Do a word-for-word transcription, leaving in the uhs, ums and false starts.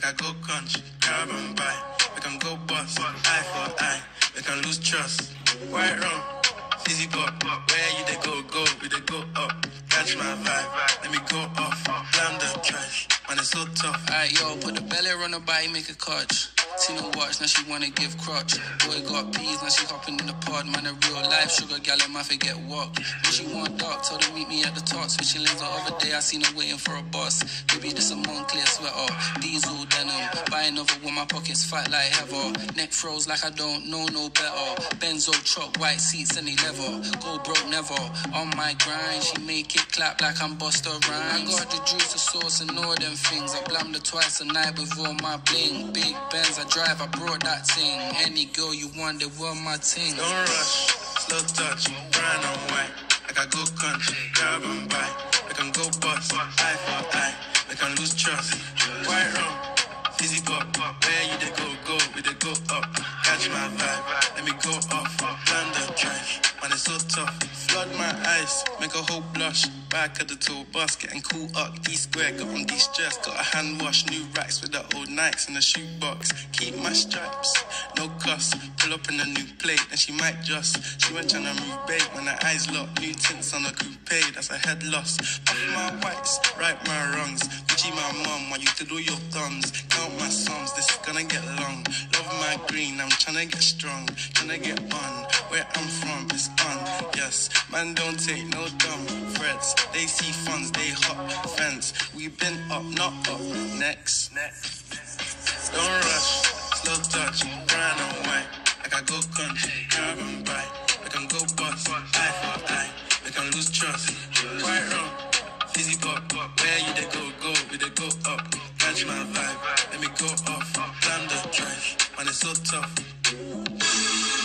I go country, grab and buy. We can go bust, eye for eye. We can lose trust. Right wrong, easy pop. Where you they go, go, we they go up. Catch my vibe, let me go off. Blam the trash, man it's so tough. Alright yo, put the belly on her body, make a catch. Seen her watch, now she wanna give crutch. Boy got peas, now she hopping in the pod. Man, a real life sugar gal, I might forget what. When she want dark, told her meet me at the top. Switching lanes the other day, I seen her waiting for a bus. Baby, this a Moncler sweater, diesel denim. Buying over with my pockets fat like heather. Neck froze like I don't know no better. Benzo truck, white seats, any leather. Go broke never, on my grind. She make it clap like I'm Busta Rhymes. I got the juice, the sauce, and all them things. I blammed her twice a night with all my bling. Big Benz, I drive, I brought that thing. Any girl you want, they want my thing. Don't rush, slow touch, brown and white. Like I go country, grab and buy. We can go bust, eye for eye. We can lose trust. White wrong, easy pop. Where you they go, go, we they go up. Catch my vibe, let me go off. Blam the trash, man it's so tough. Flood my eyes, make a whole blush. Back at the tour bus, getting cool up. D-square, got on de-stress. Got a hand wash, new racks with the old Nikes in the shoebox. Keep my stripes, no cuss. Pull up in a new plate, and she might just. She went tryna move bait when her eyes locked. New tints on a coupe, that's a head loss. Off my whites, right my wrongs. Gucci my mum, while you do your thumbs. Count my sums, this is gonna get long. Love my green, I'm tryna get strong. Tryna get on, where I'm from is on. Yes, man don't take no dumb threats. They see funds, they hot fence. We been up, not up. Next, next. Don't rush, slow touch, brown and white. Like I go country, grab and buy. We can go bust, eye for eye. We can lose trust. Right wrong, easy pop. Where you they go, go, we they go up. Catch my vibe, let me go off. Blam the trash, man it's so tough.